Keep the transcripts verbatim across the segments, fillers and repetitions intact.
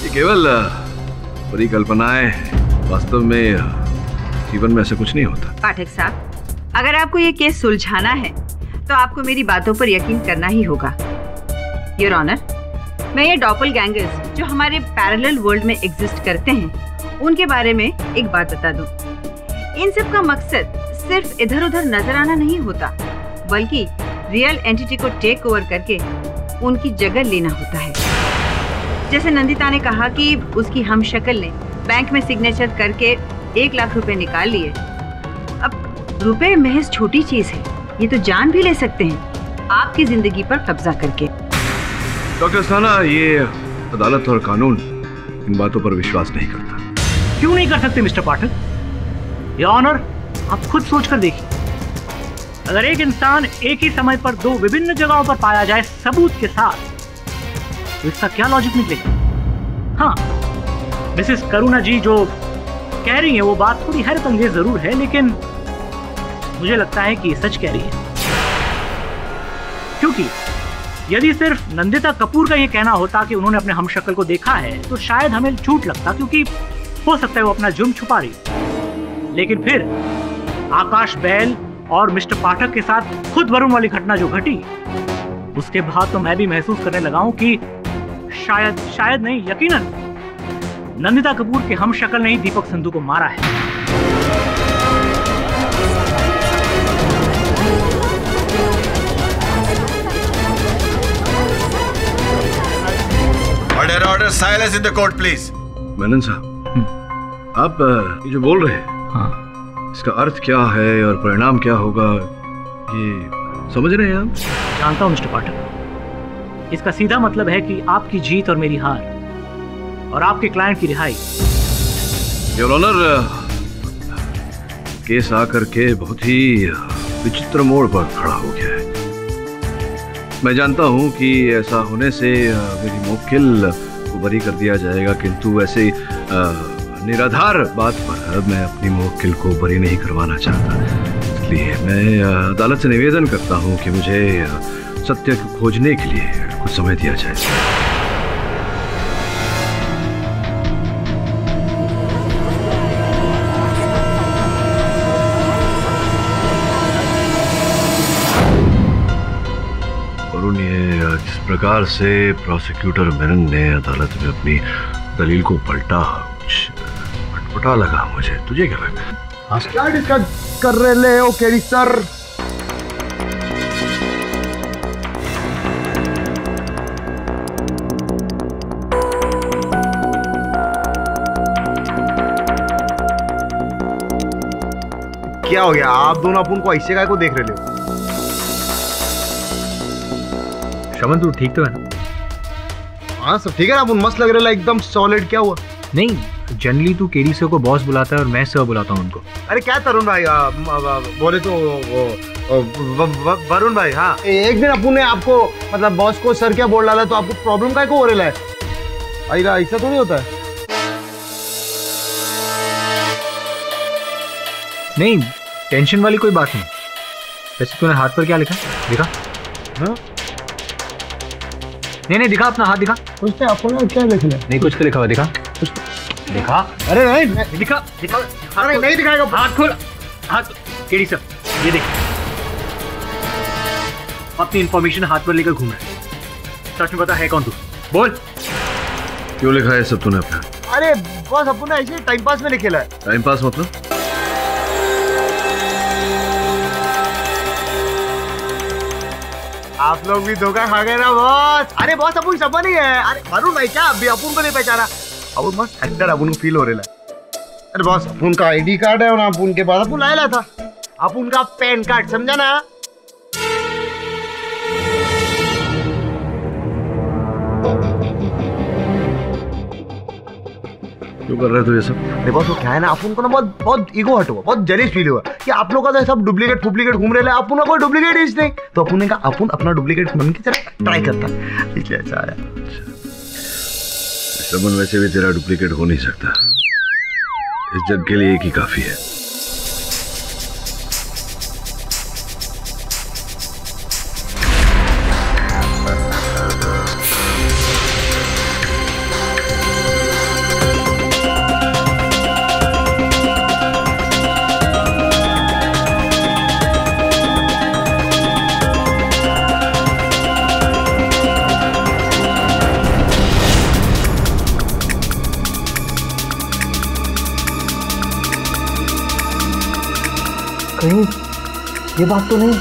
ये केवल परिकल्पनाएं, वास्तव में जीवन में ऐसा कुछ नहीं होता। पाठक साहब, अगर आपको ये केस सुलझाना है तो आपको मेरी बातों पर यकीन करना ही होगा। योर ऑनर, मैं ये डॉपलगैंगर्स जो हमारे पैरेलल वर्ल्ड में एग्जिस्ट करते हैं उनके बारे में एक बात बता दूं। इन सब का मकसद सिर्फ इधर उधर नजर आना नहीं होता, बल्कि रियल एंटिटी को टेक ओवर करके उनकी जगह लेना होता है। जैसे नंदिता ने कहा कि उसकी हमशक्ल ने बैंक में सिग्नेचर करके एक लाख रुपए निकाल लिए। अब रुपए महज छोटी चीज है, ये तो जान भी ले सकते हैं आपकी जिंदगी पर कब्जा करके। डॉक्टर अस्थाना, ये अदालत और कानून इन बातों पर विश्वास नहीं करता। क्यों नहीं कर सकते मिस्टर पाठक? योर ऑनर, आप खुद सोचकर देखिए, अगर एक इंसान एक ही समय पर दो विभिन्न जगहों पर पाया जाए सबूत के साथ, तो इसका क्या लॉजिक निकलेगा? हाँ, मिसेस करुणा जी जो कह रही हैं वो बात थोड़ी हैरत अंगेज जरूर है, लेकिन मुझे लगता है कि सच कह रही है। क्योंकि यदि सिर्फ नंदिता कपूर का ये कहना होता कि उन्होंने अपने हमशक्ल को देखा है तो शायद हमें झूठ लगता, क्योंकि हो सकता है वो अपना जुर्म छुपा रही। लेकिन फिर आकाश बैल और मिस्टर पाठक के साथ खुद वरुण वाली घटना जो घटी, उसके बाद तो मैं भी महसूस करने लगा हूं कि शायद शायद नहीं यकीनन नंदिता कपूर के हमशक्ल ने ही दीपक संधू को मारा है। Order, order, silence in the court, please. Menon साहब, आप ये जो बोल रहे हैं, हाँ, इसका अर्थ क्या है और परिणाम क्या होगा, ये समझ रहे हैं आप? जानता हूं मिस्टर पाठक, इसका सीधा मतलब है कि आपकी जीत और मेरी हार, और आपके क्लाइंट की रिहाई। योर ऑनर, केस आकर के बहुत ही विचित्र मोड़ पर खड़ा हो गया है। मैं जानता हूं कि ऐसा होने से मेरी मुवक्किल को बरी कर दिया जाएगा, किंतु ऐसे निराधार बात पर मैं अपनी मुवक्किल को बरी नहीं करवाना चाहता। इसलिए मैं अदालत से निवेदन करता हूं कि मुझे सत्य को खोजने के लिए कुछ समय दिया जाए। जिस प्रकार से प्रोसिक्यूटर मेनन ने अदालत में अपनी दलील को पलटा, कुछ पटपटा लगा मुझे। तुझे क्या लगा? क्या डिस्कस कर रहे हो केडी सर? क्या हो गया? आप दोनों अपन को ऐसे काय को देख रहे हो? शमन, तू ठीक तो है ना? हाँ सब ठीक है ना, अपन मस्त लग रहा है एकदम सॉलिड। क्या हुआ? नहीं, जनरली तू केडी सर को बॉस बुलाता है और मैं सर बुलाता हूँ उनको। अरे क्या तरुण भाई, आ, आ, आ, बोले तो वरुण भाई। हाँ, एक दिन अपन ने आपको मतलब बॉस को सर क्या बोल डाला तो आपको प्रॉब्लम काय को हो रहा है? आएगा, ऐसा तो नहीं होता है। नहीं, टेंशन वाली कोई बात नहीं। वैसे तूने हाथ पर क्या लिखा? दिखा। हाँ? नहीं नहीं, दिखा अपना हाथ, दिखा। कुछ नहीं, अपन क्या लिख लिया? नहीं, कुछ तो लिखा हुआ, दिखा। कुछ दिखा। अरे नहीं, दिखा दिखा। अरे नहीं दिखाएगा। हाथ खोल, हाथ। केडी सर, ये देख, अपनी इंफॉर्मेशन हाथ पर लेकर घूम रहा है। सच में बता, है कौन तू? बोल। क्यों लिखा है सब तूने अपना? अरे बॉस, अपन ने ऐसे टाइम पास में लिखेला है। टाइम पास मतलब? आप लोग भी धोखा खा गए ना बॉस। अरे बॉस, अपन सब नहीं है। अरे वरुण भाई क्या अभी अपन को नहीं पहचाना? अब मस्त एक्टर अपन को फील हो रहा है। अरे बॉस, अपन का आईडी कार्ड है और अपन के पास अपन लाया था अपन का पैन कार्ड, समझा ना? क्यों कर रहे हो ये सब? अरे बॉस, वो क्या है ना, अपन को ना बहुत बहुत ईगो हट हुआ, बहुत जेलिस फील हुआ कि आप लोग का सब डुप्लीकेट डुप्लीकेट घूम रहे हैं, अपन का कोई डुप्लीकेट इज नहीं। तो अपन ने कहा अपन अपना डुप्लीकेट बन के जरा ट्राई करता, इसलिए ऐसा आया। शमन, वैसे भी तेरा डुप्लीकेट हो नहीं सकता। इस जग के लिए एक ही काफी है। ये बात तो नहीं।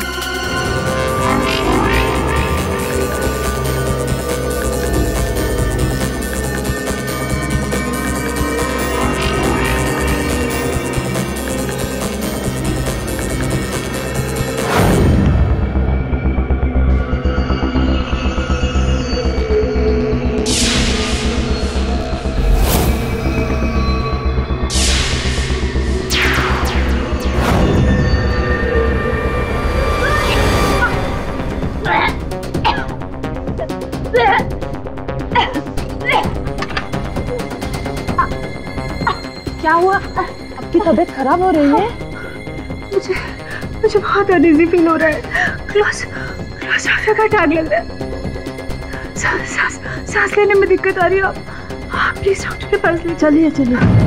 क्या हुआ? आपकी तबीयत खराब हो रही है? मुझे मुझे बहुत अनईजी फील हो रहा है। क्लोज क्लोज का अटैक लग रहा है। सांस सांस सांस लेने में दिक्कत आ रही है। आप प्लीज डॉक्टर के पास ले चलिए चलिए।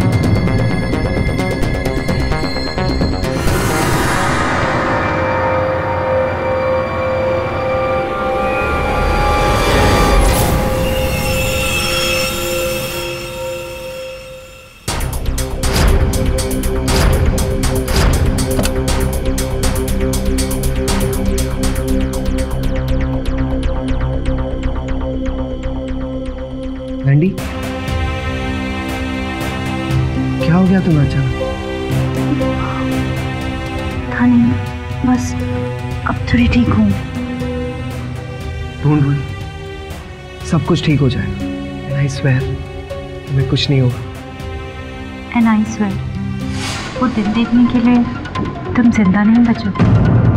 नंदी, क्या हो गया तुम्हें अचानक? था नहीं, बस अब थोड़ी ठीक हूँ। ढूंढ ढूंढ सब कुछ ठीक हो जाएगा। एंड आई स्वेयर तुम्हें कुछ नहीं होगा। एंड आई स्वेयर वो दिन देखने के लिए तुम जिंदा नहीं बचोगे।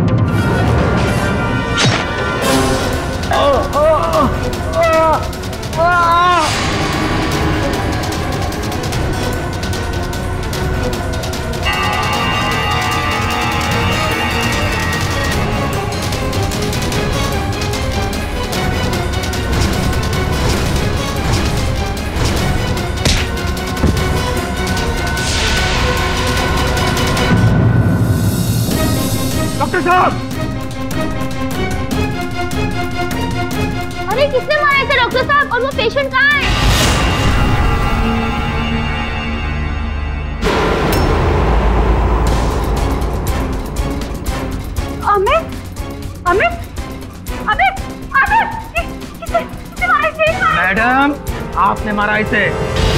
डॉक्टर साहब! अरे किसने मारा इसे डॉक्टर साहब? और वो पेशेंट कहाँ है? अमित अमित अमित अमित किसने किसने मारा इसे? मैडम, आपने मारा इसे।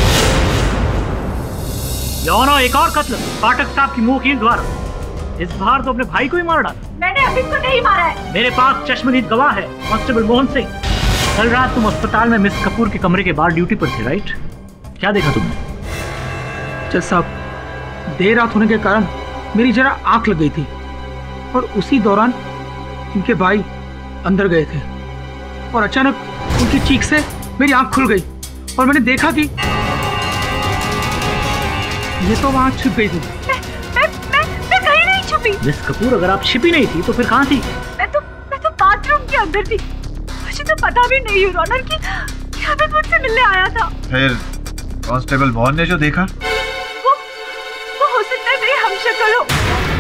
यौनो एक और कत्ल पाठक साहब की मुंह कील द्वारा। इस बार तो अपने भाई को ही मार डाला। मैंने अमित को नहीं मारा है। मेरे पास चश्मदीद गवाह है, कांस्टेबल मोहन सिंह। कल रात तुम अस्पताल में मिस कपूर के कमरे के बाहर ड्यूटी पर थे, राइट? क्या देखा तुमने? जज साहब, देर रात होने के कारण मेरी जरा आंख लग गई थी और उसी दौरान इनके भाई अंदर गए थे और अचानक उनकी चीख से मेरी आंख खुल गई और मैंने देखा कि ये तो वहां छिप गई थी। मिस कपूर, अगर आप छिपी नहीं थी तो फिर कहाँ थी? मैं तो मैं तो बाथरूम के अंदर थी। मुझे तो पता भी नहीं यूर ऑनर कि अमित मुझसे मिलने आया था। फिर कांस्टेबल मोहन ने जो देखा वो वो हो सकता है मेरी हमशक्ल हो।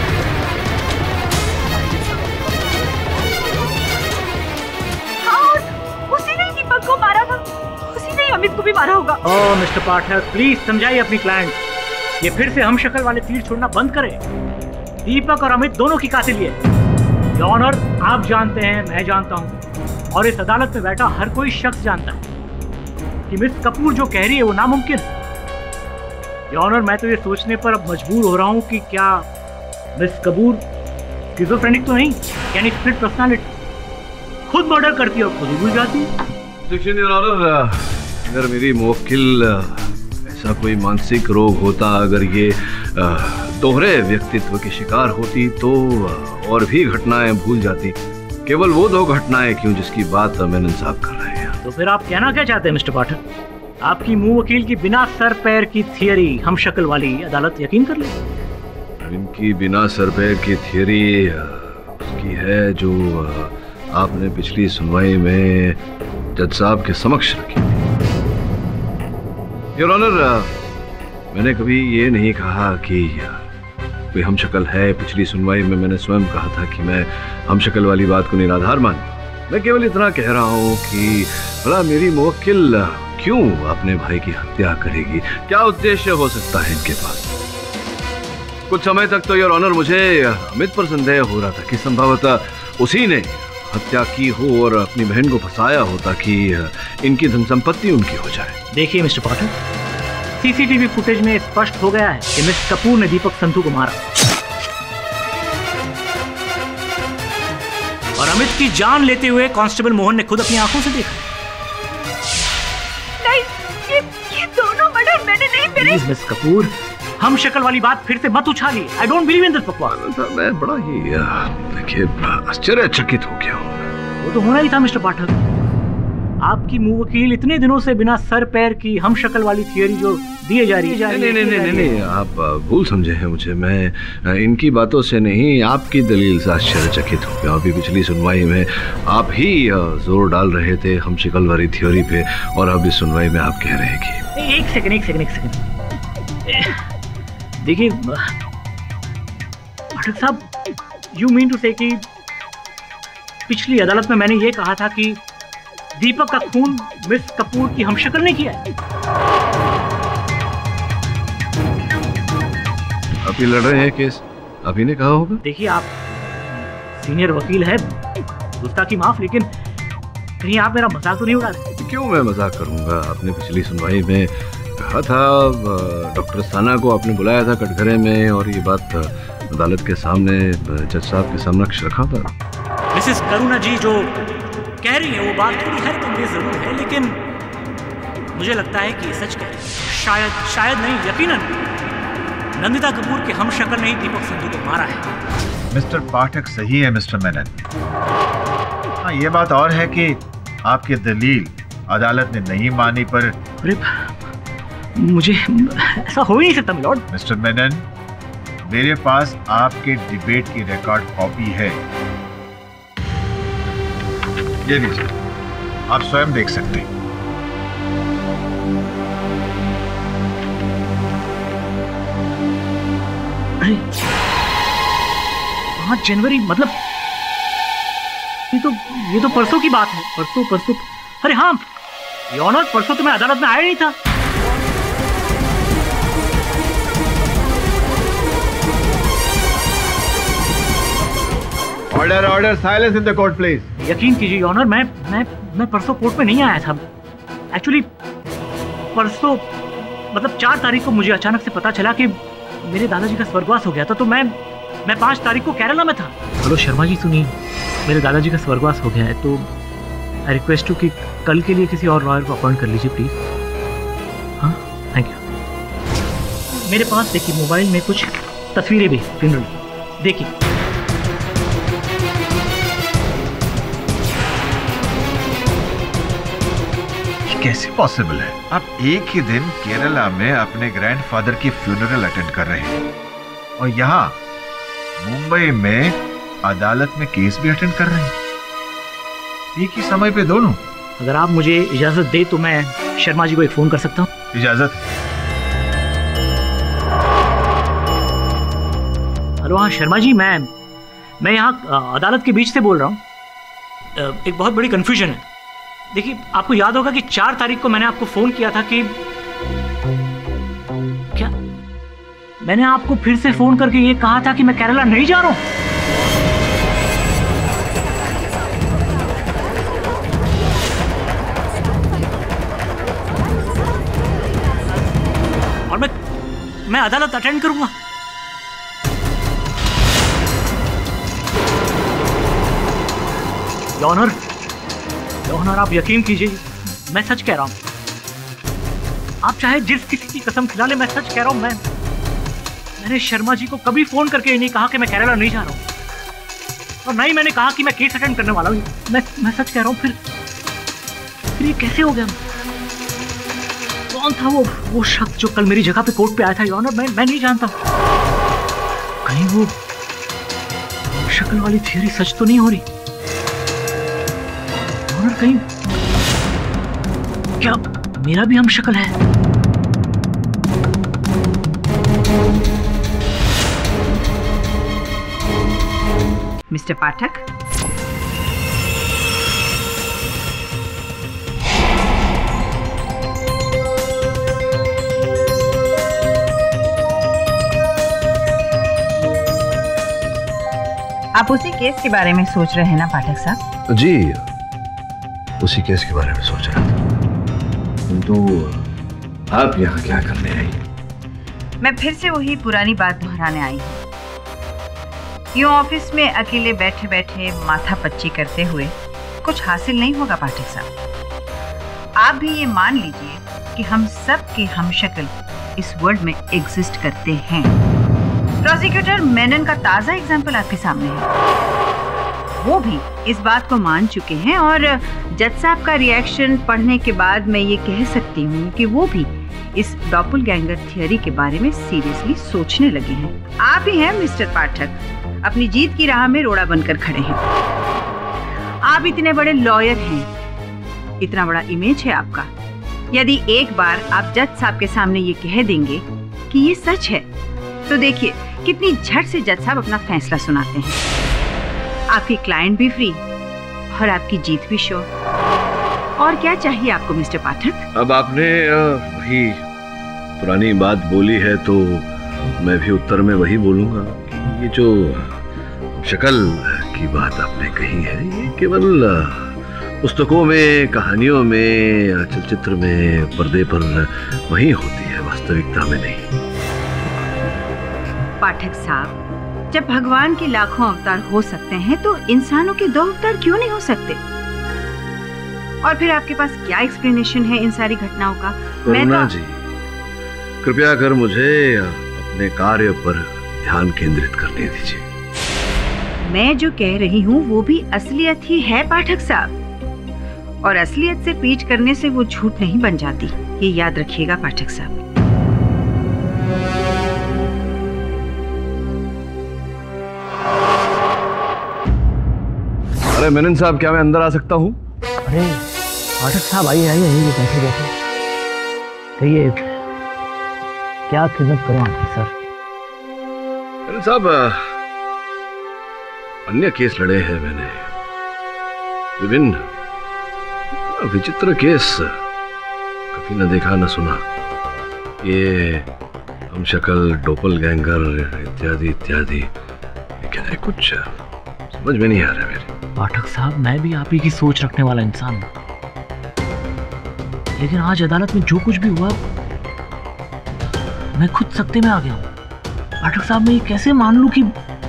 हाँ, और उसी ने दीपक को मारा था, उसी ने अमित को भी मारा होगा। ओह मिस्टर पाठक, प्लीज समझाइए अपनी क्लाइंट। ये फिर से हमशक्ल वाले तीर छोड़ना बंद करें। दीपक और अमित दोनों की कातिल है। योर ऑनर, आप जानते हैं, मैं जानता हूं और इस अदालत में बैठा हर कोई शख्स जानता है कि मिस कपूर जो कह रही है वो नामुमकिन है। योर ऑनर, मैं तो ये सोचने पर अब मजबूर हो रहा हूं कि क्या मिस कपूर स्किज़ोफ्रेनिक तो नहीं, यानी स्प्लिट पर्सनालिटी, खुद मर्डर करती है और खुद ही भूल जाती है। योर ऑनर, अगर मेरी मुवक्किल ऐसा कोई मानसिक रोग होता, अगर ये दोहरे व्यक्तित्व की शिकार होती तो और भी घटनाएं भूल जाती। केवल वो दो घटनाएं क्यों जिसकी बात मैंने इंसाफ कर रहे हैं। तो फिर आप कहना क्या चाहते हैं मिस्टर पाठक? आपकी मुंह वकील की बिना सर पैर की थियरी हमशक्ल वाली अदालत यकीन कर ले? इनकी बिना सर पैर की थियरी उसकी है जो आपने पिछली सुनवाई में जज साहब के समक्ष रखी थी। योर ऑनर, मैंने कभी ये नहीं कहा कि कोई हमशक्ल है। पिछली सुनवाई में मैंने स्वयं कहा था कि मैं हमशक्ल वाली बात को निराधार मानूं। मैं केवल इतना कह रहा हूँ कि भला मेरी मुवक्किल क्यों अपने भाई की हत्या करेगी? क्या उद्देश्य हो सकता है इनके पास? कुछ समय तक तो योर ऑनर मुझे अमित पर संदेह हो रहा था कि संभवतः उसी ने हत्या की हो और अपनी बहन को फंसाया हो ताकि इनकी धन संपत्ति उनकी हो जाए। देखिए मिस्टर पाठक, सीसीटीवी फुटेज में स्पष्ट हो गया है कि मिस्टर कपूर ने दीपक संधू को मारा और अमित की जान लेते हुए कांस्टेबल मोहन ने खुद अपनी आंखों से देखा। नहीं, ये ये दोनों मर्डर मैंने नहीं करे। प्लीज मिस कपूर, हम शक्ल वाली बात फिर से मत उछालिए। I don't believe in this बकवास। मैं बड़ा ही देखिए आश्चर्यचकित हो गया हूँ। वो तो होना ही था मिस्टर पाठक। आपकी मुंह वकील इतने दिनों से बिना सर पैर की हम शक्ल वाली थियोरी जो दिए जा रही है। नहीं नहीं नहीं नहीं नहीं आप भूल समझे हैं मुझे। मैं इनकी बातों से नहीं, आपकी दलील से आश्चर्यचकित हो गया। अभी पिछली सुनवाई में आप ही जोर डाल रहे थे हम शक्ल वाली थियोरी पे और अभी सुनवाई में आप कह रहे हैं कि एक सेकंड एक सेकंड एक सेकंड देखिए पाठक साहब, यू मीन टू से कि पिछली अदालत में मैंने ये कहा था कि दीपक का खून मिस कपूर की हमशक्ल ने किया है। अभी लड़ रहे हैं केस, अभी ने कहा होगा। देखिए आप सीनियर वकील है, गुस्ताखी माफ, लेकिन कहीं आप मेरा मजाक तो नहीं उड़ा रहे? क्यों मैं मजाक करूंगा। आपने पिछली सुनवाई में कहा था, डॉक्टर अस्थाना को आपने बुलाया था कटघरे में और ये बात अदालत के सामने जज साहब के समक्ष रखा था। मिसेस करुणा जी जो कह रही है वो बात थोड़ी हैरत अंगेज जरूर है, लेकिन मुझे लगता है कि सच कह रही है। शायद शायद नहीं, यकीनन नंदिता कपूर के हम शक्ल ने ही दीपक संधू को मारा है। मिस्टर पाठक सही है मिस्टर मेनन। हाँ, ये बात और है कि आपकी दलील अदालत ने नहीं मानी, पर मुझे ऐसा हो ही नहीं सकता मिलॉर्ड। मिस्टर मेनन, मेरे पास आपके डिबेट की रिकॉर्ड कॉपी है, ये लीजिए, आप स्वयं देख सकते हैं। पाँच जनवरी मतलब ये तो ये तो परसों की बात है। परसों परसों अरे हाँ योनर, परसों तो मैं अदालत में आया नहीं था। Order order silence in the court please. यकीन कीजिए योनर, मैं मैं मैं परसों कोर्ट में नहीं आया था। एक्चुअली परसों मतलब चार तारीख को मुझे अचानक से पता चला कि मेरे दादाजी का स्वर्गवास हो गया था, तो मैं मैं पाँच तारीख को केरला में था। हेलो शर्मा जी, सुनिए, मेरे दादाजी का स्वर्गवास हो गया है, तो आई रिक्वेस्ट यू कि कल के लिए किसी और लॉयर को अपॉइंट कर लीजिए प्लीज। हाँ थैंक यू। मेरे पास देखिए मोबाइल में कुछ तस्वीरें भी फ्यूनरल, देखिए। कैसे पॉसिबल है? आप एक ही दिन केरला में अपने ग्रैंडफादर की फ्यूनरल अटेंड कर रहे हैं और यहाँ मुंबई में अदालत में केस भी अटेंड कर रहे हैं, एक ही समय पे दोनों। अगर आप मुझे इजाजत दे तो मैं शर्मा जी को एक फोन कर सकता हूँ? इजाजत। हेलो हाँ शर्मा जी, मैं मैं यहाँ अदालत के बीच से बोल रहा हूँ। एक बहुत बड़ी कंफ्यूजन है। देखिए आपको याद होगा कि चार तारीख को मैंने आपको फोन किया था कि क्या मैंने आपको फिर से फोन करके ये कहा था कि मैं केरला नहीं जा रहा हूं। और मैं मैं अदालत अटेंड करूंगा। ऑनर ऑनर आप यकीन कीजिए, मैं सच कह रहा हूं। आप चाहे जिस किसी की कसम खिला ले, मैं सच कह रहा हूं। मैं मैंने शर्मा जी को कभी फोन करके ये नहीं कहा कि मैं केरला नहीं जा रहा हूं, और ना ही मैंने कहा कि मैं केस अटेंड करने वाला हूं। मैं मैं सच कह रहा हूं। फिर फिर ये कैसे हो गया? कौन था वो वो शख्स जो कल मेरी जगह पे कोर्ट पे आया था? ऑनर मैं मैं नहीं जानता। कहीं वो शक्ल वाली थियरी सच तो नहीं हो रही? ऑनर कहीं क्या मेरा भी हम शक्ल है? मिस्टर पाठक, आप उसी केस के बारे में सोच रहे हैं ना पाठक साहब? जी, उसी केस के बारे में सोच रहा था। किंतु आप यहाँ क्या करने आई? मैं फिर से वही पुरानी बात दोहराने आई हूँ। यूं ऑफिस में अकेले बैठे बैठे माथा पच्ची करते हुए कुछ हासिल नहीं होगा पाठक साहब। आप भी ये मान लीजिए कि हम सब के हमशक्ल इस वर्ल्ड में एग्जिस्ट करते हैं। प्रोसिक्यूटर मेनन का ताजा एग्जाम्पल आपके सामने है। वो भी इस बात को मान चुके हैं और जज साहब का रिएक्शन पढ़ने के बाद मैं ये कह सकती हूँ कि वो भी इस डॉपलगैंगर थियरी के बारे में सीरियसली सोचने लगे हैं। आप ही हैं मिस्टर पाठक, अपनी जीत की राह में रोड़ा बनकर खड़े हैं। आप इतने बड़े लॉयर हैं, इतना बड़ा इमेज है आपका। यदि एक बार आप जज साहब के सामने ये कह देंगे कि ये सच है, तो देखिए कितनी झट से जज साहब अपना फैसला सुनाते हैं। आपकी क्लाइंट भी फ्री और आपकी जीत भी श्योर। और क्या चाहिए आपको मिस्टर पाठक? अब आपने वही पुरानी बात बोली है तो मैं भी उत्तर में वही बोलूंगा कि ये जो शक्ल की बात आपने कही है ये केवल पुस्तकों में, कहानियों में, चलचित्र में, पर्दे पर वही होती है, वास्तविकता में नहीं। पाठक साहब, जब भगवान के लाखों अवतार हो सकते हैं तो इंसानों के दो अवतार क्यों नहीं हो सकते? और फिर आपके पास क्या एक्सप्लेनेशन है इन सारी घटनाओं का? करुणा तो... जी, कृपया कर मुझे अपने कार्य पर ध्यान केंद्रित करने दीजिए। मैं जो कह रही हूँ वो भी असलियत ही है पाठक साहब, और असलियत से पीछ करने से वो झूठ नहीं बन जाती, ये याद रखिएगा पाठक साहब। अरे मेनन साहब, क्या मैं अंदर आ सकता हूँ? अरे पाठक साहब, आइए आइए आइए, बैठे बैठे कहिए, क्या खिदमत करूं आपकी? सर मेनन साहब, अन्य केस लड़े हैं मैंने, विभिन्न विचित्र केस, कभी न देखा न सुना। ये हमशक्ल, डॉपलगैंगर इत्यादि इत्यादि, क्या है, कुछ समझ में नहीं आ रहा मेरे। पाठक साहब, मैं भी आप ही की सोच रखने वाला इंसान हूं, लेकिन आज अदालत में जो कुछ भी हुआ मैं खुद सख्ते में आ गया हूं। पाठक साहब, मैं ये कैसे मान लूं कि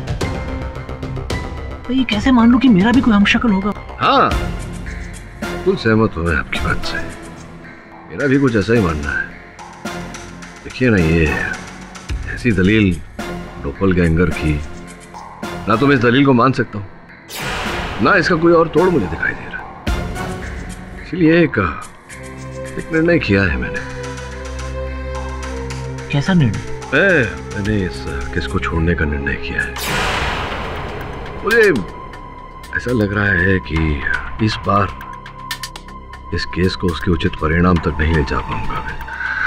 मैं ये कैसे मान लूं कि मेरा भी कोई हमशक्ल होगा? हाँ, बिल्कुल सहमत हूं मैं आपकी बात से, मेरा भी कुछ ऐसा ही मानना है। देखिए ना, ये ऐसी दलील डॉपलगैंगर की, ना तो मैं इस दलील को मान सकता हूँ, ना इसका कोई और तोड़ मुझे दिखाई दे रहा। इसलिए एक, एक निर्णय किया है मैंने। कैसा निर्णय? मैं मैंने इस केस को छोड़ने का निर्णय किया है। मुझे ऐसा लग रहा है कि इस बार इस केस को उसके उचित परिणाम तक नहीं ले जा पाऊंगा मैं।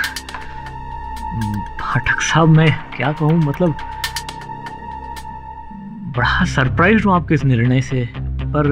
पाठक साहब, मैं क्या कहूँ, मतलब बड़ा सरप्राइज हूँ आपके इस निर्णय से, पर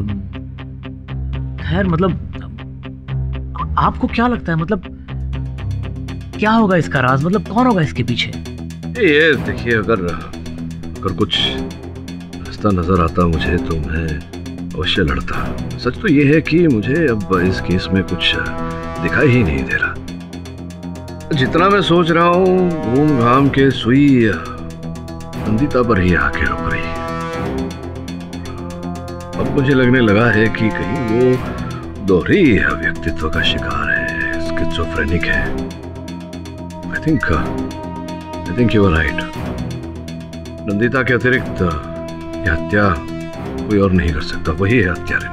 खैर, मतलब आपको क्या लगता है, मतलब क्या होगा इसका राज, मतलब कौन होगा इसके पीछे? ये देखिए, अगर अगर कुछ रास्ता नजर आता मुझे तो मैं अवश्य लड़ता। सच तो ये है कि मुझे अब इस केस में कुछ दिखाई ही नहीं दे रहा। जितना मैं सोच रहा हूँ, घूम घाम के सुई नंदिता पर ही आके रुक रही है। अब मुझे लगने लगा है कि कहीं वो दोहरी व्यक्तित्व का शिकार है, स्किज़ोफ्रेनिक है। I think I think you are right. Nandita के अतिरिक्त यह हत्या कोई और नहीं कर सकता, वही है हत्यारे।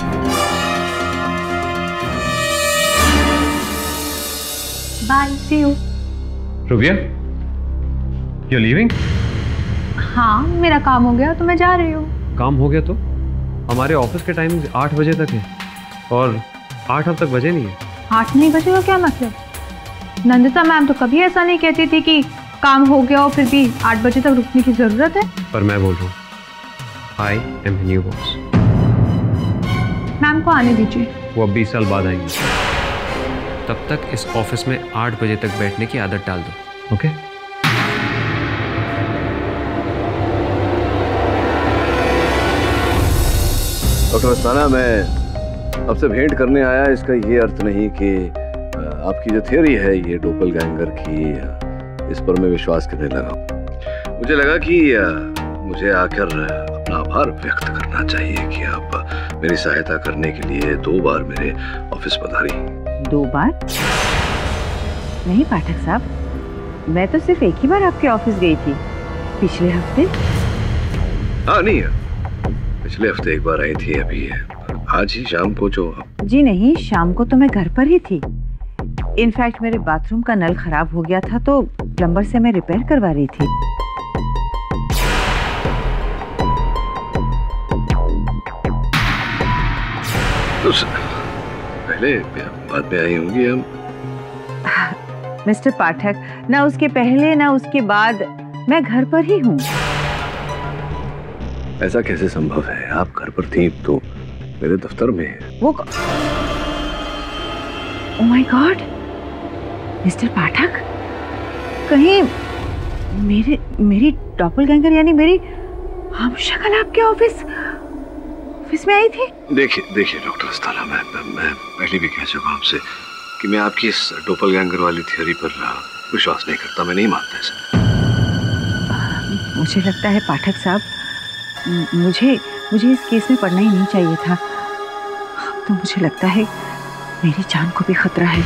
Bye, see you. Rubia, you leaving? हाँ, मेरा काम हो गया तो मैं जा रही हूँ। काम हो गया तो? हमारे ऑफिस के टाइम आठ बजे तक है और आठ अब तक बजे नहीं है। आठ नहीं बजेगा क्या मतलब? नंदिता मैम तो कभी ऐसा नहीं कहती थी कि काम हो गया और फिर भी आठ बजे तक रुकने की जरूरत है। पर मैं बोल रहा हूँ, I am new boss. Ma'am को आने दीजिए, वो अब बीस साल बाद आएंगे। तब तक इस ऑफिस में आठ बजे तक बैठने की आदत डाल दो, ओके? डॉक्टर अस्थाना, मैं आपसे भेंट करने आया, इसका ये अर्थ नहीं कि आपकी जो थ्योरी है ये डोपलगैंगर की, इस पर मैं विश्वास करने लगा। मुझे लगा कि मुझे आकर अपना आभार व्यक्त करना चाहिए कि आप मेरी सहायता करने के लिए दो बार मेरे ऑफिस पधारी। दो बार? नहीं पाठक साहब, मैं तो सिर्फ एक ही बार आपके ऑफिस गई थी, पिछले हफ्ते। हाँ नहीं, पिछले हफ्ते एक बार आई थी, अभी आज ही शाम को जो। जी नहीं, शाम को तो मैं घर पर ही थी। इनफैक्ट मेरे बाथरूम का नल खराब हो गया था तो प्लम्बर से मैं रिपेयर करवा रही थी। तो पहले बाद में आई होंगी हम। मिस्टर पाठक, ना उसके पहले ना उसके बाद मैं घर पर ही हूँ। ऐसा कैसे संभव है? आप घर पर थी तो मेरे दफ्तर में। वो oh my God, mister Pathak, कहीं मेरे मेरी डॉपलगैंगर यानी मेरी हमशक्ल आपके ऑफिस ऑफिस में आई थी? देखिए देखिए डॉक्टर अस्थाना, मैं मैं पहले भी कह चुका आपसे कि मैं आपकी इस डोपलगैंगर वाली थ्योरी पर विश्वास नहीं करता, मैं नहीं मानता इसे। मुझे लगता है पाठक साहब, मुझे मुझे इस केस में पढ़ना ही नहीं चाहिए था। तो मुझे लगता है मेरी जान को भी खतरा है।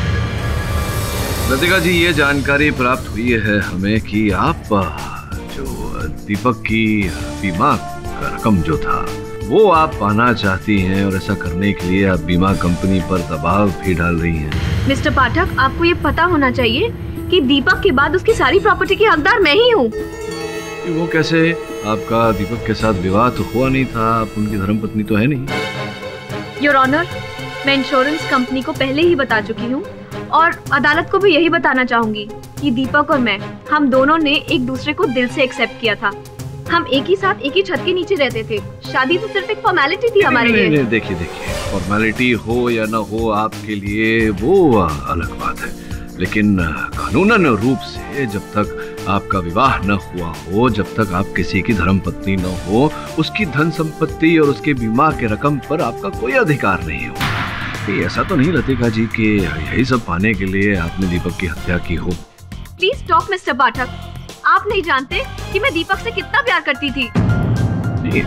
नंदिता जी, ये जानकारी प्राप्त हुई है हमें कि आप जो दीपक की बीमा का रकम जो था वो आप पाना चाहती हैं, और ऐसा करने के लिए आप बीमा कंपनी पर दबाव भी डाल रही हैं। मिस्टर पाठक, आपको ये पता होना चाहिए कि दीपक के बाद उसकी सारी प्रॉपर्टी की हकदार मैं ही हूँ। वो कैसे? आपका दीपक के साथ विवाह तो हुआ नहीं था, आप उनकी धर्मपत्नी तो है नहीं। योर ऑनर, मैं इंश्योरेंस कंपनी को पहले ही बता चुकी हूँ और अदालत को भी यही बताना चाहूंगी कि दीपक और मैं, हम दोनों ने एक दूसरे को दिल से एक्सेप्ट किया था। हम एक ही साथ एक ही छत के नीचे रहते थे। शादी तो सिर्फ एक फॉर्मेलिटी थी हमारे लिए। नहीं, नहीं, देखिए देखिए, फॉर्मेलिटी हो या ना हो आपके लिए वो अलग बात है, लेकिन कानूनन रूप से जब तक आपका विवाह न हुआ हो, जब तक आप किसी की धर्मपत्नी न हो, उसकी धन संपत्ति और उसके बीमा के रकम पर आपका कोई अधिकार नहीं हो। ऐसा तो नहीं लतिका जी कि यही सब पाने के लिए आपने दीपक की हत्या की हो। प्लीज स्टॉप मिस्टर पाठक, आप नहीं जानते कि मैं दीपक से कितना प्यार करती थी। देखिए,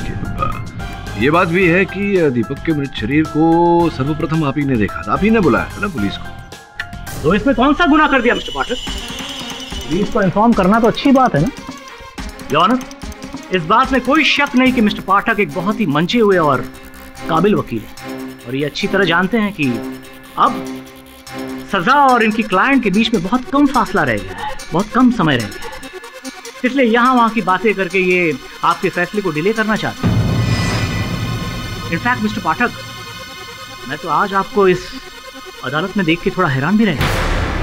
ये बात भी है कि दीपक के मृत शरीर को सर्वप्रथम आप ही ने देखा था, आप ही ने बुलाया था ना पुलिस को। तो इसमें कौन सा गुनाह कर दिया मिस्टर पाठक? पुलिस को इन्फॉर्म करना तो अच्छी बात है ना। योर ऑनर, इस बात में कोई शक नहीं कि मिस्टर पाठक एक बहुत ही मंचे हुए और काबिल वकील है, और ये अच्छी तरह जानते हैं कि अब सजा और इनकी क्लाइंट के बीच में बहुत कम फासला रह गया है, बहुत कम समय रह गया है। इसलिए यहाँ वहाँ की बातें करके ये आपके फैसले को डिले करना चाहते हैं। इनफैक्ट मिस्टर पाठक, मैं तो आज आपको इस अदालत में देख के थोड़ा हैरान भी रह गया।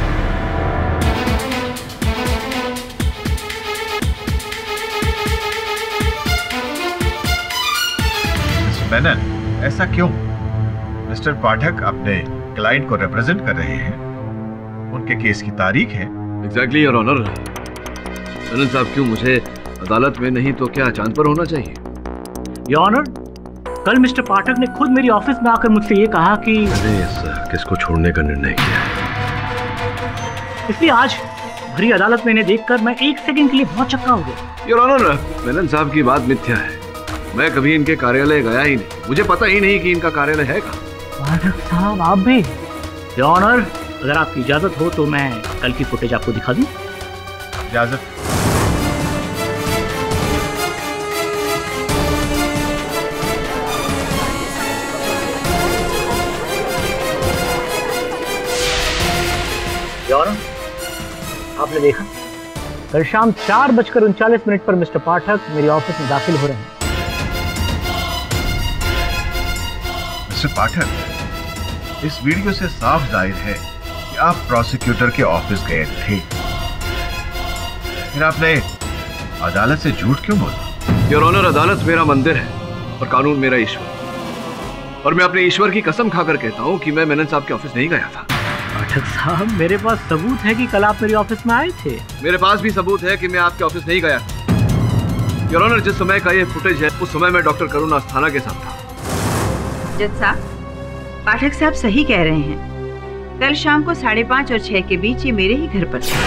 मैनन, ऐसा क्यों? मिस्टर पाठक अपने क्लाइंट को रिप्रेजेंट कर रहे हैं, उनके केस की तारीख है। Exactly your honour. मैनन साहब, क्यों मुझे अदालत में नहीं तो क्या चांद पर होना चाहिए? योर ऑनर, कल मिस्टर पाठक ने खुद मेरी ऑफिस में आकर मुझसे ये कहा कि मैंने इस केस को छोड़ने का निर्णय किया है, इसलिए आज भरी अदालत में इन्हें देखकर मैं एक सेकंड के लिए बहुत चक्का हो गया। योर ऑनर, मैनन साहब की बात मिथ्या है। मैं कभी इनके कार्यालय गया ही नहीं, मुझे पता ही नहीं कि इनका कार्यालय है कहाँ। पाठक साहब, आप भी? योर ऑनर, अगर आपकी इजाजत हो तो मैं कल की फुटेज आपको दिखा दूं। इजाजत। योर ऑनर, आपने देखा कल शाम चार बजकर उनचालीस मिनट पर मिस्टर पाठक मेरी ऑफिस में दाखिल हो रहे हैं। मिस्टर पाठक, इस वीडियो से साफ जाहिर है कि आप प्रोसिक्यूटर के ऑफिस गए थे, फिर आपने अदालत से झूठ क्यों बोला? योर ऑनर, अदालत मेरा मंदिर है और कानून मेरा ईश्वर, और मैं अपने ईश्वर की कसम खाकर कहता हूँ कि मैं मेनन साहब के ऑफिस नहीं गया था। पाठक साहब, मेरे पास सबूत है कि कल आप मेरी ऑफिस में आए थे। मेरे पास भी सबूत है कि मैं आपके ऑफिस नहीं गया था। योर ऑनर, जिस समय का ये फुटेज है उस समय मैं डॉक्टर करुणा अस्थाना के साथ था। जज साहब, पाठक साहब सही कह रहे हैं। कल शाम को साढ़े पाँच और छह के बीच ये मेरे ही घर पर था।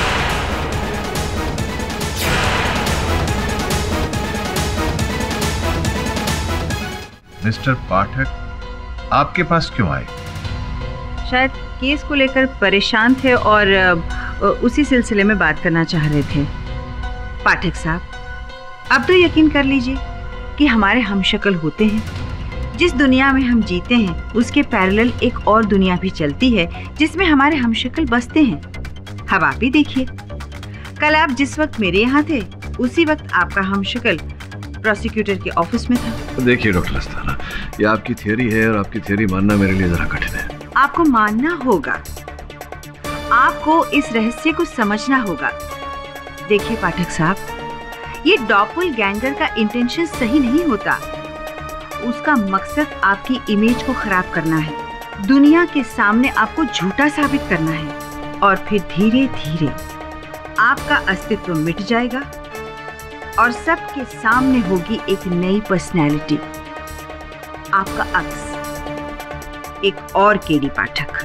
मिस्टर पाठक आपके पास क्यों आए? शायद केस को लेकर परेशान थे और उसी सिलसिले में बात करना चाह रहे थे। पाठक साहब, अब तो यकीन कर लीजिए कि हमारे हमशक्ल होते हैं। जिस दुनिया में हम जीते हैं उसके पैरेलल एक और दुनिया भी चलती है जिसमें हमारे हमशक्ल बसते हैं। अब आप ही देखिए, कल आप जिस वक्त मेरे यहाँ थे उसी वक्त आपका हमशक्ल प्रोसिक्यूटर के ऑफिस में था। देखिए डॉक्टर अस्थाना, ये आपकी थियरी है और आपकी थियरी मानना मेरे लिए जरा कठिन है। आपको मानना होगा, आपको इस रहस्य को समझना होगा। देखिए पाठक साहब, ये डॉपलगैंगर का इंटेंशन सही नहीं होता। उसका मकसद आपकी इमेज को खराब करना है, दुनिया के सामने आपको झूठा साबित करना है और फिर धीरे धीरे आपका अस्तित्व मिट जाएगा और सबके सामने होगी एक नई पर्सनैलिटी, आपका अक्स, एक और केडी पाठक।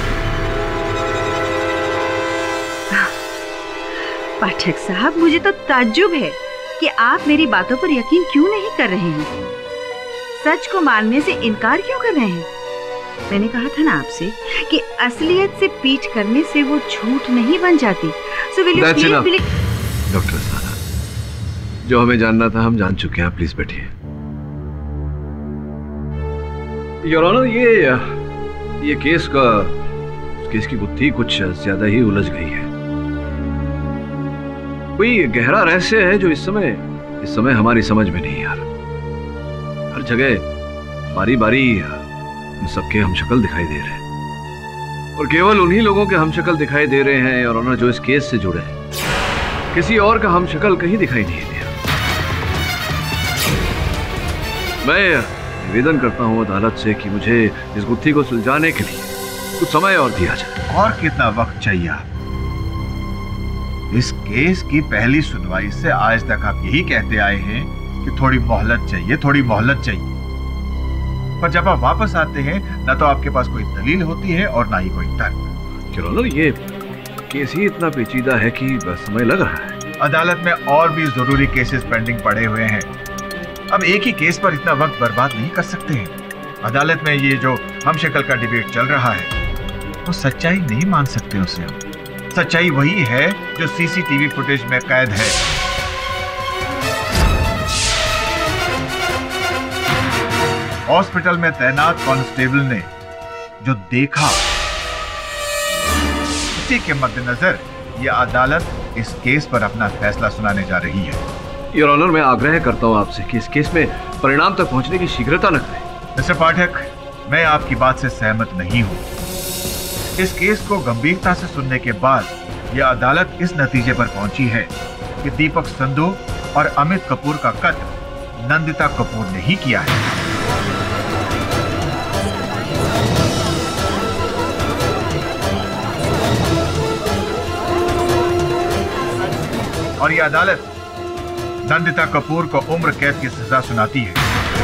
पाठक साहब, मुझे तो ताज्जुब है कि आप मेरी बातों पर यकीन क्यों नहीं कर रहे हैं, सच को मानने से इनकार क्यों कर रहे हैं। मैंने कहा था ना आपसे कि असलियत से पीठ करने से वो झूठ नहीं बन जाती। So will you please believe... doctor Asthana, जो हमें जानना था हम जान चुके हैं, प्लीज बैठिए। योर ऑनर, ये ये केस का केस की गुत्थी कुछ ज्यादा ही उलझ गई है। कोई गहरा रहस्य है जो इस समय इस समय हमारी समझ में नहीं आ रहा। हर जगह बारी बारी सबके हमशक्ल दिखाई दे रहे हैं और केवल उन्हीं लोगों के हमशक्ल दिखाई दे रहे हैं और ऑनर जो इस केस से जुड़े हैं। किसी और का हमशक्ल कहीं दिखाई नहीं दे रहा। मैं निवेदन करता हूं अदालत से कि मुझे इस गुत्थी को सुलझाने के लिए कुछ समय और दिया जाए। और कितना वक्त चाहिए आप? इस केस की पहली सुनवाई से आज तक आप यही कहते आए हैं कि थोड़ी मोहलत चाहिए, थोड़ी मोहलत चाहिए, पर जब आप वापस आते हैं ना तो आपके पास कोई दलील होती है और ना ही कोई तर्क। क्यों, ये केस ही इतना पेचीदा है कि समय लग रहा है। अदालत में और भी जरूरी केसेस पेंडिंग पड़े हुए हैं। अब एक ही केस पर इतना वक्त बर्बाद नहीं कर सकते हैं। अदालत में ये जो हमशक्ल का डिबेट चल रहा है वो सच्चाई नहीं मान सकते उसे हम। सच्चाई वही है जो सीसीटीवी फुटेज में कैद है। हॉस्पिटल में तैनात कांस्टेबल ने जो देखा उसी के मद्देनजर यह अदालत इस केस पर अपना फैसला सुनाने जा रही है। योर ऑनर, मैं आग्रह करता हूं आपसे कि इस केस में परिणाम तक पहुंचने की शीघ्रता न करें। मिस्टर पाठक, मैं आपकी बात से सहमत नहीं हूं। इस केस को गंभीरता से सुनने के बाद यह अदालत इस नतीजे पर पहुंची है कि दीपक संधू और अमित कपूर का कत्ल नंदिता कपूर ने ही किया है। और यह अदालत नंदिता कपूर को उम्र कैद की सजा सुनाती है।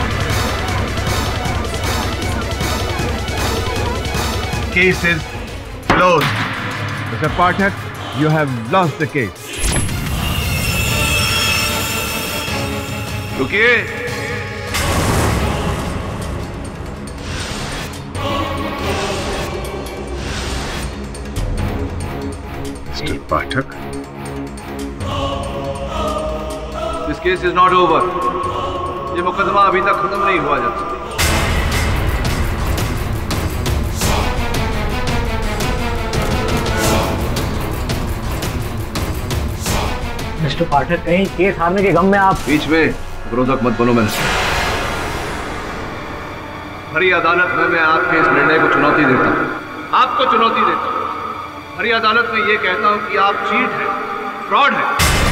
Case is closed. Mister Pathak, you have lost the case. रुकिए। मिस्टर पाठक, this case is not over. ये मुकदमा अभी तक खत्म नहीं हुआ जब से। मिस्टर पाठक, कहीं केस हारने के गम में आप बीच में विरोधक मत बनो। मैंने हरी अदालत में मैं आपके इस निर्णय को चुनौती देता हूं, आपको चुनौती देता हूं। हरी अदालत में ये कहता हूं कि आप चीट हैं, फ्रॉड हैं।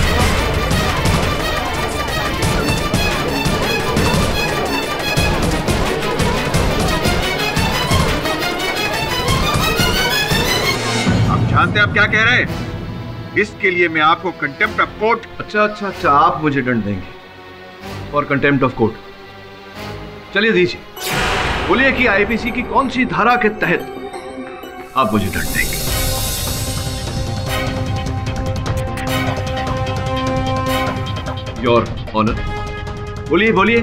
आप जानते हैं आप क्या कह रहे हैं? इसके लिए मैं आपको कंटेम्प्ट ऑफ कोर्ट। अच्छा अच्छा अच्छा, आप मुझे दंड देंगे और कंटेम्प्ट ऑफ कोर्ट। चलिए दीजिए। बोलिए कि आईपीसी की कौन सी धारा के तहत आप मुझे दंड देंगे? योर ऑनर, बोलिए बोलिए,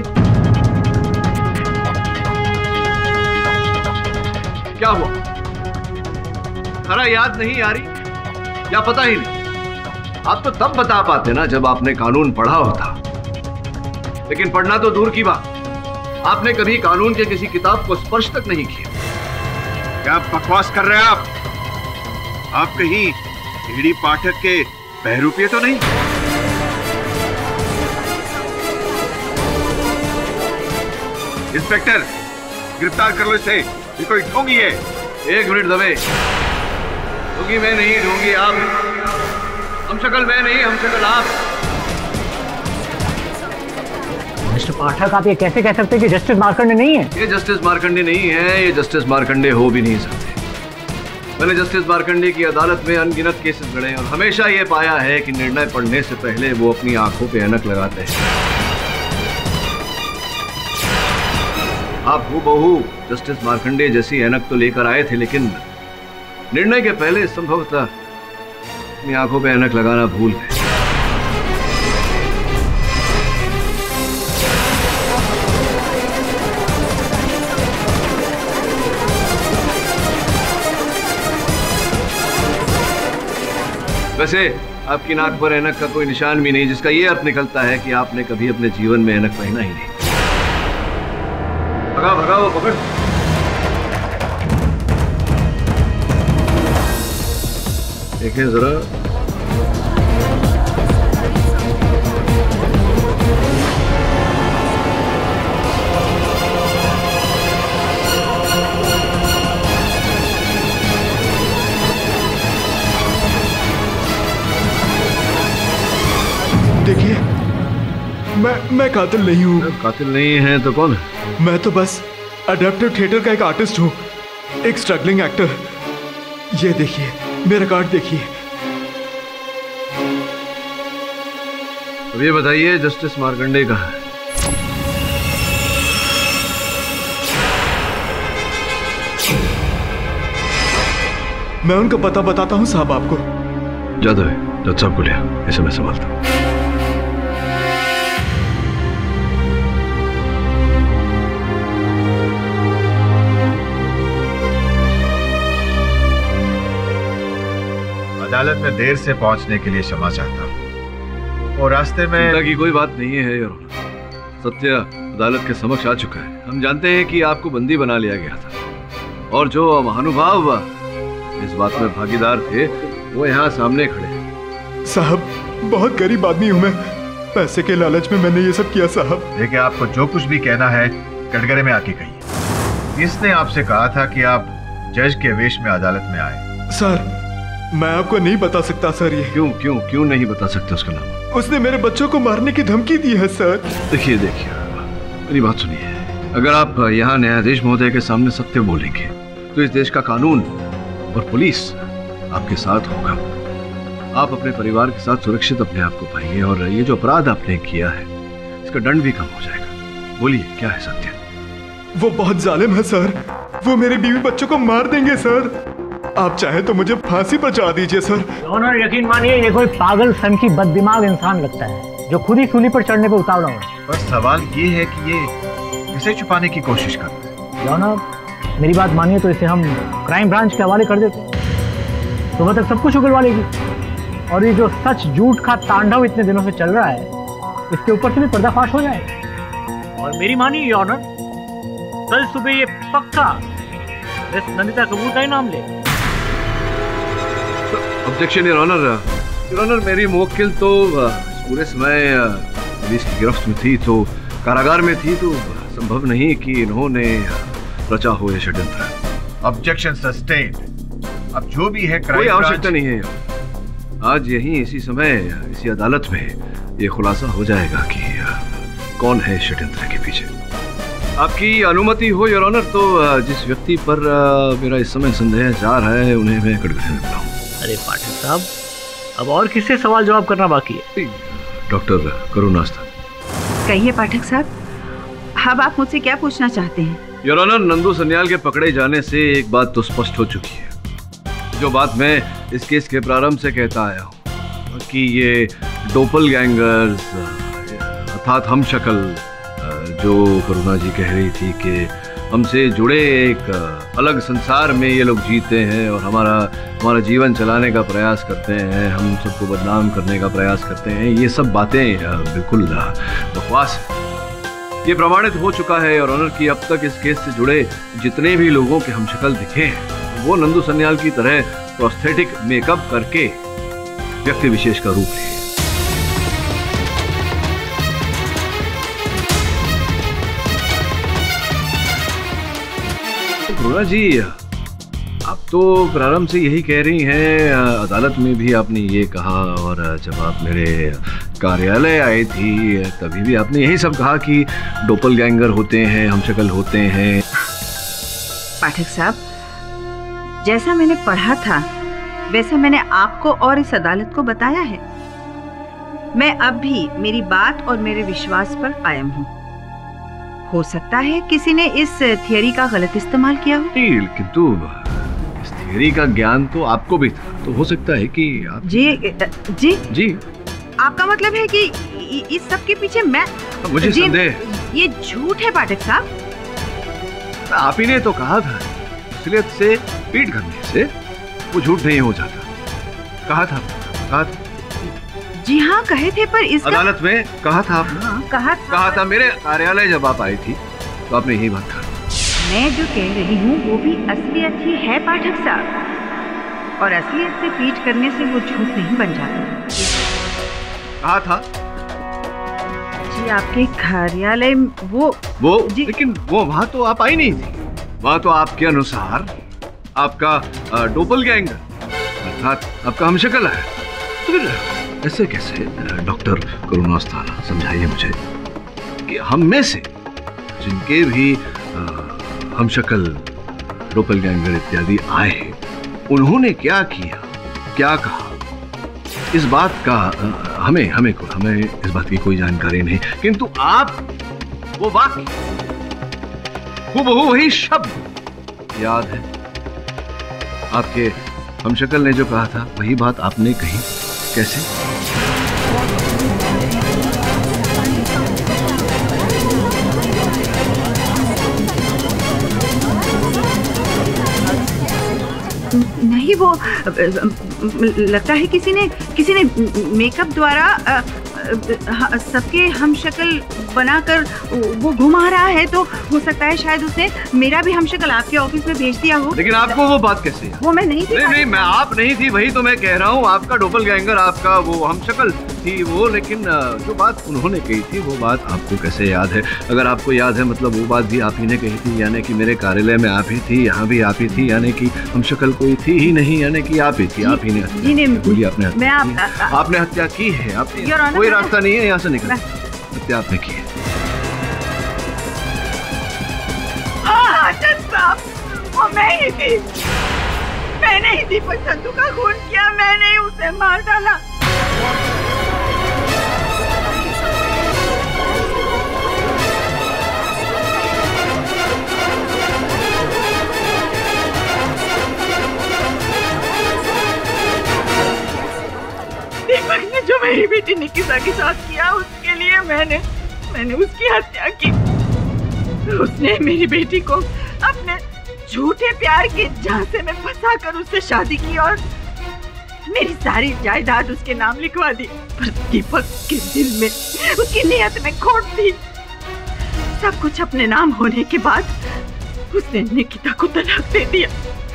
क्या हुआ? धारा याद नहीं आ रही या पता ही नहीं? आप तो तब बता पाते ना जब आपने कानून पढ़ा होता, लेकिन पढ़ना तो दूर की बात, आपने कभी कानून के किसी किताब को स्पर्श तक नहीं किया। क्या बकवास कर रहे हैं आप? आप कहीं केडी पाठक के बहरूपिये तो नहीं? इंस्पेक्टर, गिरफ्तार कर लो इसे, ये कोई ढोंगी है। एक मिनट दबे, ढोंगी मैं नहीं, ढोंगी आप। हमशक्ल मैं नहीं, हमशक्ल आप। मिस्टर पाठक, आप ये कैसे कह सकते हैं कि जस्टिस मार्कंडे नहीं है? ये जस्टिस मार्कंडे नहीं है, ये जस्टिस मार्कंडे हो भी नहीं सकते। मैंने जस्टिस मार्कंडे की अदालत में अनगिनत केसेस लड़े और हमेशा ये पाया है कि निर्णय पढ़ने से पहले वो अपनी आंखों पे ऐनक लगाते हैं। आप हूबहू जस्टिस मार्कंडे जैसी ऐनक तो लेकर आए थे, लेकिन निर्णय के पहले संभवतः अपनी आंखों पे ऐनक लगाना भूल गए। वैसे आपकी नाक पर ऐनक का कोई निशान भी नहीं, जिसका ये अर्थ निकलता है कि आपने कभी अपने जीवन में ऐनक पहना ही नहीं। भगा भगा वो पकड़। देखें जरा, देखिए, मैं मैं कातिल नहीं हूँ। कातिल नहीं है तो कौन है? मैं तो बस अडैप्टिव थिएटर का एक आर्टिस्ट हूँ, एक स्ट्रगलिंग एक्टर। ये देखिए, मेरा कार्ड देखिए। अब ये बताइए, जस्टिस मार्कंडे कहाँ है? मैं उनका पता बताता हूँ साहब आपको। जादव है, जज साहब को लिया, इसे मैं संभालता हूँ। अदालत में देर से पहुंचने के लिए क्षमा चाहता हूं और रास्ते में चिंता की कोई बात नहीं है योर ऑनर। सत्य अदालत के समक्ष आ चुका है। हम जानते हैं कि आपको बंदी बना लिया गया था और जो महानुभाव इस बात में भागीदार थे वो यहाँ सामने खड़े हैं। साहब, बहुत गरीब आदमी हूँ मैं, पैसे के लालच में मैंने ये सब किया साहब। देखिए, आपको जो कुछ भी कहना है कटघरे में आके कहिए। इसने आपसे कहा था कि आप जज के वेश में अदालत में आए। सर, मैं आपको नहीं बता सकता सर। ये क्यों क्यों क्यों नहीं बता सकते उसका नाम? उसने मेरे बच्चों को मारने की धमकी दी है सर। देखिए देखिए, मेरी बात सुनिए। अगर आप यहाँ न्यायाधीश महोदय के सामने सत्य बोलेंगे तो इस देश का कानून और पुलिस आपके साथ होगा। आप अपने परिवार के साथ सुरक्षित अपने आप को पाएंगे और ये जो अपराध आपने किया है इसका दंड भी कम हो जाएगा। बोलिए, क्या है सत्य? वो बहुत जालिम है सर, वो मेरे बीवी बच्चों को मार देंगे सर। आप चाहे तो मुझे फांसी पर चढ़ा दीजिए सर। ऑनर, यकीन मानिए, ये कोई पागल सन की बददिमाग इंसान लगता है जो खुद ही सूली पर चढ़ने पर उतावला हो। बस सवाल ये है कि ये इसे छुपाने की कोशिश कर रहा है। ऑनर, मेरी बात मानिए तो इसे हम क्राइम ब्रांच के हवाले कर देते, सुबह तक सब कुछ उगलवा लेगी और ये जो सच झूठ का तांडव इतने दिनों से चल रहा है इसके ऊपर से भी पर्दाफाश हो जाए। और मेरी मानिए ऑनर, कल सुबह ये पक्का मिस नंदिता कपूर का ही नाम ले। Objection your honour. Your honour, मेरी मुवक्किल तो पूरे समय पुलिस की गिरफ्त में थी, तो कारागार में थी, तो संभव नहीं कि इन्होंने रचा हो ये षड्यंत्र। Objection sustained. अब जो भी है कोई आवश्यकता नहीं है। आज यहीं इसी समय इसी अदालत में ये खुलासा हो जाएगा कि कौन है षड्यंत्र के पीछे। आपकी अनुमति हो योर ऑनर तो जिस व्यक्ति पर मेरा इस समय संदेह जा रहा है उन्हें मैं कटघरे में बुलाऊं। अरे पाठक साहब, अब और किससे सवाल जवाब करना बाकी है? डॉक्टर करुण आस्था। कहिए पाठक साहब, अब आप मुझसे क्या पूछना चाहते हैं? योर ऑनर, नंदू सन्याल के पकड़े जाने से एक बात तो स्पष्ट हो चुकी है। जो बात मैं इस केस के प्रारंभ से कहता आया हूँ कि ये डोपल गैंगर्स अर्थात हम शक्ल, जो करुणा जी कह रही थी कि हमसे जुड़े एक अलग संसार में ये लोग जीते हैं और हमारा हमारा जीवन चलाने का प्रयास करते हैं, हम सबको बदनाम करने का प्रयास करते हैं, ये सब बातें बिल्कुल बकवास है। ये प्रमाणित हो चुका है और ऑनर की अब तक इस केस से जुड़े जितने भी लोगों के हम शक्ल दिखे हैं वो नंदू सन्याल की तरह प्रोस्थेटिक मेकअप करके व्यक्ति विशेष का रूप लिए। करुणा जी, आप तो प्रारंभ से यही कह रही हैं, अदालत में भी आपने ये कहा और जब आप मेरे कार्यालय आई थी तभी भी आपने यही सब कहा कि डोपल गैंगर होते हैं, हम शक्ल होते हैं। पाठक साहब, जैसा मैंने पढ़ा था वैसा मैंने आपको और इस अदालत को बताया है। मैं अब भी मेरी बात और मेरे विश्वास पर कायम हूँ। हो सकता है किसी ने इस थियरी का गलत इस्तेमाल किया हो। किंतु इस थियरी का ज्ञान तो आपको भी था, तो हो सकता है कि आप... जी जी जी आपका मतलब है कि इस सब के पीछे मैं... मुझे संदेह, ये झूठ है पाठक साहब। आप ही ने तो कहा था असलियत से पीट करने से वो झूठ नहीं हो जाता। कहा था कहा था जी हाँ कहे थे, पर इसका... अदालत में कहा था आपने। हाँ, कहा था कहा था मेरे कार्यालय जब आप आई थी तो आपने यही बात कहा। मैं जो कह रही हूँ वो भी असलियत ही है पाठक साहब, और असलियत से पीट करने से वो झूठ नहीं बन जाता। कहा था जी आपके कार्यालय वो वो जी, लेकिन वो वहाँ तो आप आई नहीं थी। वहाँ तो आपके अनुसार आपका डोपल गैंगर अर्थात आपका हमशक्ल है। तो फिर ऐसे कैसे डॉक्टर करुणा अस्थाना, समझाइए मुझे कि हम में से जिनके भी हमशक्ल डोपल गैंगर इत्यादि आए उन्होंने क्या किया, क्या कहा, इस बात का हमें हमें को हमें इस बात की कोई जानकारी नहीं। किंतु आप वो वाक्य हूबहू वही शब्द याद है। आपके हमशक्ल ने जो कहा था वही बात आपने कही। कैसे? नहीं, वो लगता है किसी ने किसी ने मेकअप द्वारा सबके हम शक्ल बनाकर वो घुमा रहा है, तो हो सकता है शायद उसने मेरा भी हम शक्ल आपके ऑफिस में भेज दिया हो। लेकिन आपको वो बात कैसे है? वो मैं नहीं थी। नहीं नहीं, मैं आप नहीं थी, वही तो मैं कह रहा हूँ। आपका डोपल गैंगर, आपका वो हम शक्ल थी वो, लेकिन जो बात उन्होंने कही थी वो बात आपको कैसे याद है? अगर आपको याद है मतलब वो बात भी आप ही ने कही थी, यानी कि मेरे कार्यालय में आप ही थी, यहाँ भी आप ही थी, यानी कि हम शक्ल कोई थी ही नहीं, यानी कि आप ही थी। आप ही ने बोलिए, आपने आपने हत्या की है। आपने कोई रास्ता नहीं है यहाँ से निकलने, हत्या आपने की है। वो मैं ही थी, मैंने ही दीपक संधू का खून किया, मैंने ही उसे मार डाला। दीपक ने जो मेरी बेटी निकिता के साथ किया उसके लिए मैंने मैंने उसकी हत्या की। उसने मेरी बेटी को अपने झूठे प्यार के झांसे में फंसाकर उससे शादी की और मेरी सारी जायदाद उसके नाम लिखवा दी। पर दीपक के दिल में, उसकी नियत में खोट थी। सब कुछ अपने नाम होने के बाद उसने निकिता को तलाक दे दिया।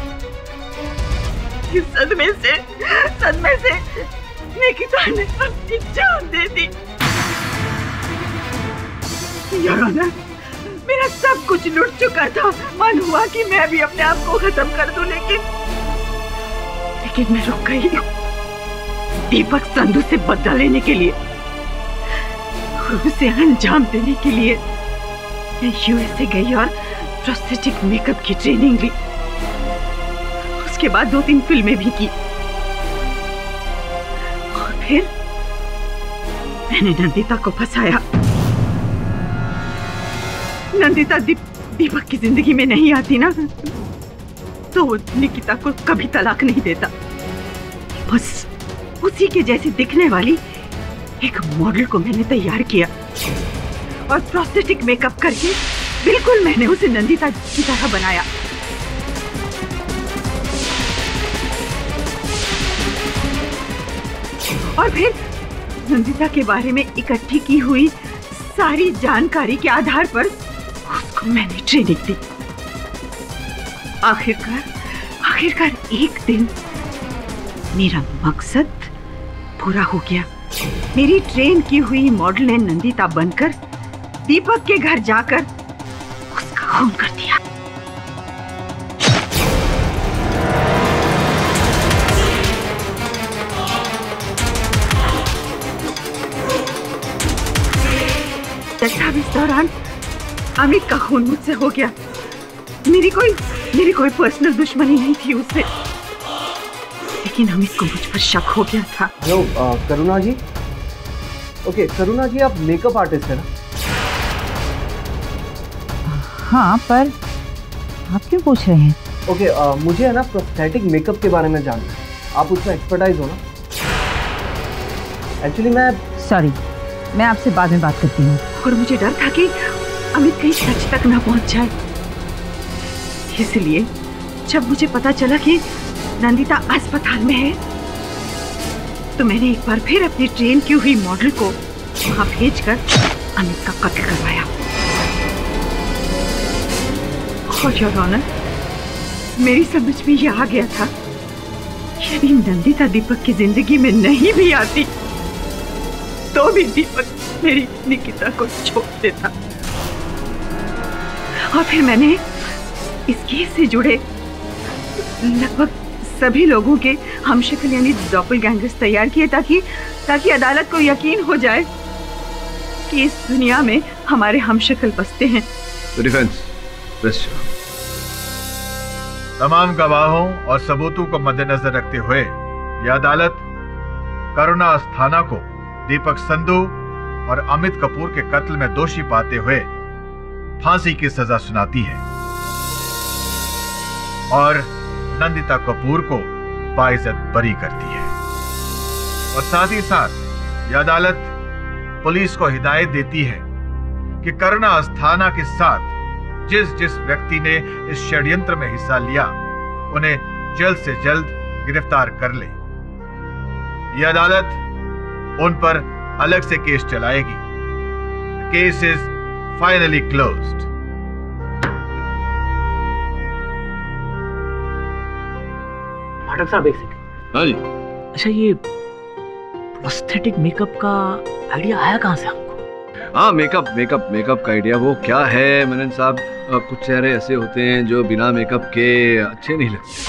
इस सदमे से सदमे से निकिता ने अपनी जान दे दी। योर ऑनर, मेरा सब कुछ लुट चुका था। मन हुआ कि मैं भी अपने आप को खत्म कर दूं, लेकिन लेकिन मैं रुक गई दीपक संधू से बदला लेने के लिए और उसे अंजाम देने के लिए। मैं यूएसए गई और प्रोस्थेटिक मेकअप की ट्रेनिंग ली। उसके बाद दो तीन फिल्में भी की और फिर मैंने नंदिता को फंसाया। नंदिता दीप, दीपक की जिंदगी में नहीं आती ना, तो वो निकिता को कभी तलाक नहीं देता। बस उसी के जैसे दिखने वाली एक मॉडल को मैंने तैयार किया और प्रोस्थेटिक मेकअप करके बिल्कुल मैंने उसे नंदिता की तरह बनाया। और फिर नंदिता के बारे में इकट्ठी की हुई सारी जानकारी के आधार पर उसको मैंने ट्रेनिंग दी। आखिरकार आखिरकार एक दिन मेरा मकसद पूरा हो गया। मेरी ट्रेन की हुई मॉडल ने नंदिता बनकर दीपक के घर जाकर उसका खून कर दिया। तब इस दौरान अमित का खून मुझसे हो गया। मेरी कोई मेरी कोई पर्सनल दुश्मनी नहीं थी उससे, लेकिन अमित को मुझ पर शक हो गया था। हेलो करुणा जी। ओके करुणा जी, आप मेकअप आर्टिस्ट है ना? हाँ, पर आप क्यों पूछ रहे हैं? ओके okay, मुझे है ना प्रोस्थेटिक मेकअप के बारे में जानना है। आप उसमें एक्सपर्टाइज हो ना? एक्चुअली मैं सॉरी, मैं आपसे बाद में बात करती हूँ। और मुझे डर था कि अमित कहीं सच तक ना पहुंच जाए, इसलिए जब मुझे पता चला कि नंदिता अस्पताल में है, तो मैंने एक बार फिर अपनी ट्रेन की हुई मॉडल को वहां भेजकर अमित का कत्ल करवाया। और योर ऑनर, मेरी समझ में यह आ गया था, यदि नंदिता दीपक की जिंदगी में नहीं भी आती, तो भी दीपक मेरी निकिता को छोड़ देता। और फिर मैंने इस केस से जुड़े लगभग सभी लोगों के हमशक्ल यानी डॉपलगैंगर्स तैयार किए, ताकि ताकि अदालत को यकीन हो जाए कि इस दुनिया में हमारे हमशक्ल बसते हैं। तो डिफेंस तमाम गवाहों और सबूतों को मद्देनजर रखते हुए यह अदालत करुणा अस्थाना को दीपक संधू और अमित कपूर के कत्ल में दोषी पाते हुए फांसी की सजा सुनाती है और नंदिता कपूर को बाइज्जत बरी करती है। और साथ ही साथ यह अदालत पुलिस को हिदायत देती है कि करुणा अस्थाना के साथ जिस जिस व्यक्ति ने इस षड्यंत्र में हिस्सा लिया, उन्हें जल्द से जल्द गिरफ्तार कर ले। यह अदालत उन पर अलग से केस चलाएगी। Case is finally closed. Pathak साहब एक सेकंड। हाँ जी। अच्छा, ये प्रोस्थेटिक मेकअप का आइडिया आया कहाँ से आपको? हाँ, मेकअप मेकअप मेकअप का आइडिया वो क्या है मनन साहब, कुछ चेहरे ऐसे होते हैं जो बिना मेकअप के अच्छे नहीं लगते।